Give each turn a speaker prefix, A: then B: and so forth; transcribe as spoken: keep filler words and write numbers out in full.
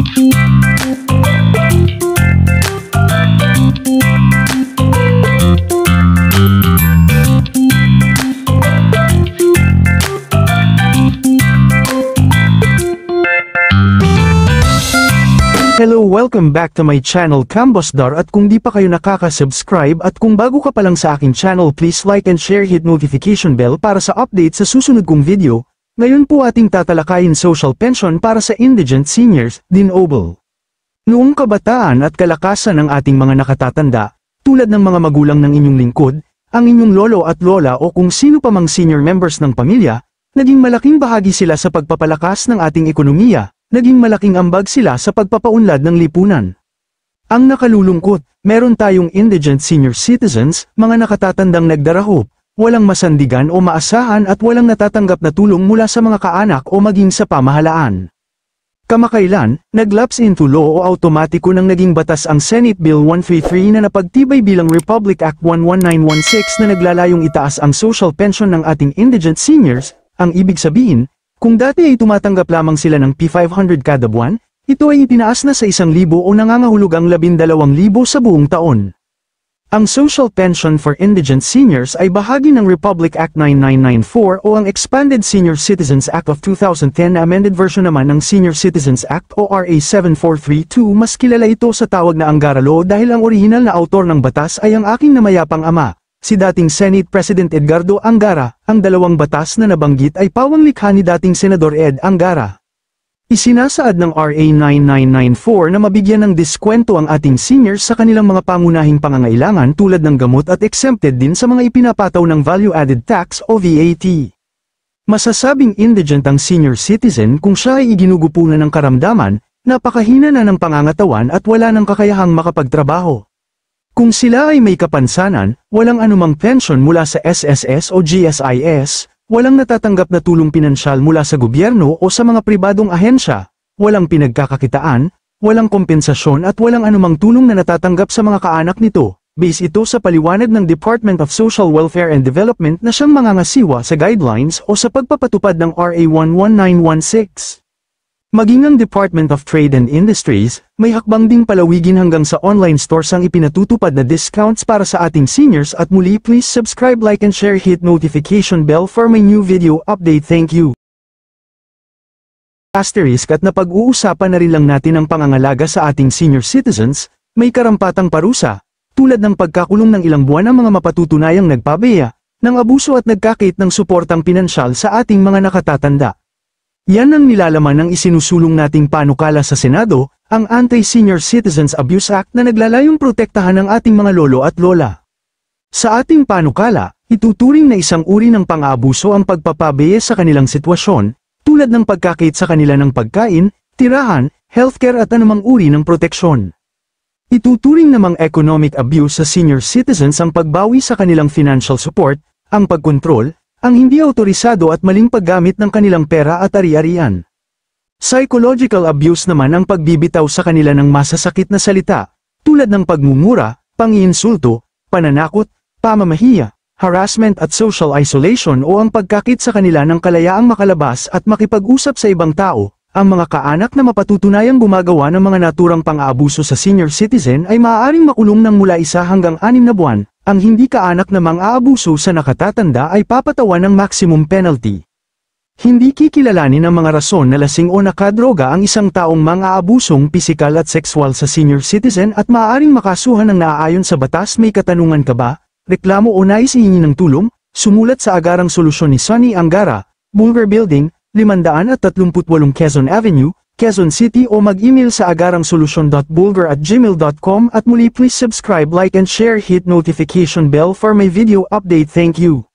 A: Hello, welcome back to my channel Cambosdar, at kung di pa kayo nakaka-subscribe at kung bago ka pa lang sa aking channel, please like and share, hit notification bell para sa update sa susunod kong video. Ngayon po ating tatalakayin social pension para sa indigent seniors, DINOBL. Noong kabataan at kalakasan ng ating mga nakatatanda, tulad ng mga magulang ng inyong lingkod, ang inyong lolo at lola o kung sino pa mang senior members ng pamilya, naging malaking bahagi sila sa pagpapalakas ng ating ekonomiya. Naging malaking ambag sila sa pagpapaunlad ng lipunan. Ang nakalulungkot, meron tayong indigent senior citizens, mga nakatatandang nagdarahop, walang masandigan o maasahan at walang natatanggap na tulong mula sa mga kaanak o maging sa pamahalaan. Kamakailan, naglapse into law o automatiko nang naging batas ang Senate Bill one thirty-three na napagtibay bilang Republic Act one nineteen sixteen na naglalayong itaas ang social pension ng ating indigent seniors. Ang ibig sabihin, kung dati ay tumatanggap lamang sila ng P five hundred kada buwan, ito ay itinaas na sa isang libo o nangangahulugang labindalawang libo sa buong taon. Ang Social Pension for Indigent Seniors ay bahagi ng Republic Act ninety-nine ninety-four o ang Expanded Senior Citizens Act of two thousand ten na amended version naman ng Senior Citizens Act o R A seventy-four thirty-two. Mas kilala ito sa tawag na Angara Law dahil ang orihinal na autor ng batas ay ang aking namayapang ama, si dating Senate President Edgardo Angara. Ang dalawang batas na nabanggit ay pawang-likha ni dating Senador Ed Angara. Isinasaad ng R A ninety-nine ninety-four na mabigyan ng diskwento ang ating seniors sa kanilang mga pangunahing pangangailangan tulad ng gamot at exempted din sa mga ipinapataw ng value-added tax o V A T. Masasabing indigent ang senior citizen kung siya ay iginugupunan ng karamdaman, napakahina na ng pangangatawan at wala ng kakayahang makapagtrabaho. Kung sila ay may kapansanan, walang anumang pensyon mula sa S S S o G S I S, walang natatanggap na tulong pinansyal mula sa gobyerno o sa mga pribadong ahensya, walang pinagkakakitaan, walang kompensasyon at walang anumang tulong na natatanggap sa mga kaanak nito. Base ito sa paliwanag ng Department of Social Welfare and Development na siyang mangangasiwa sa guidelines o sa pagpapatupad ng R A one nineteen sixteen. Maging ang Department of Trade and Industries, may hakbang ding palawigin hanggang sa online stores ang ipinatutupad na discounts para sa ating seniors. At muli, please subscribe, like and share, hit notification bell for my new video update. Thank you. Asterisk at napag-uusapan na rin lang natin ang pangangalaga sa ating senior citizens, may karampatang parusa, tulad ng pagkakulong ng ilang buwan ng mga mapatutunayang nagpabeya, ng abuso at nagkakait ng suportang pinansyal sa ating mga nakatatanda. Yan ang nilalaman ng isinusulong nating panukala sa Senado, ang Anti-Senior Citizens Abuse Act na naglalayong protektahan ang ating mga lolo at lola. Sa ating panukala, ituturing na isang uri ng pang-aabuso ang pagpapabeye sa kanilang sitwasyon, tulad ng pagkakait sa kanila ng pagkain, tirahan, healthcare at anumang uri ng proteksyon. Ituturing namang economic abuse sa senior citizens ang pagbawi sa kanilang financial support, ang pagkontrol, ang hindi autorisado at maling paggamit ng kanilang pera at ari-arian. Psychological abuse naman ang pagbibitaw sa kanila ng masasakit na salita, tulad ng pagmumura, pang-iinsulto, pananakot, pamamahiya, harassment at social isolation o ang pagkakit sa kanila ng kalayaang makalabas at makipag-usap sa ibang tao. Ang mga kaanak na mapatutunayang gumagawa ng mga naturang pang-aabuso sa senior citizen ay maaaring makulong ng mula isa hanggang anim na buwan. Ang hindi kaanak na mang-aabuso sa nakatatanda ay papatawan ng maximum penalty. Hindi kikilalanin ang mga rason na lasing o nakadroga ang isang taong mang-aabusong pisikal at sexual sa senior citizen at maaaring makasuhan ng naaayon sa batas. May katanungan ka ba? Reklamo o nais hihingi ng tulong? Sumulat sa agarang solusyon ni Sonny Angara, Bulgar Building, limandaan at tatlumputwalong Quezon Avenue, Quezon City o mag-email sa agarangsolusyon dot bulgar at gmail dot com. At muli, please subscribe, like and share, hit notification bell for my video update. Thank you.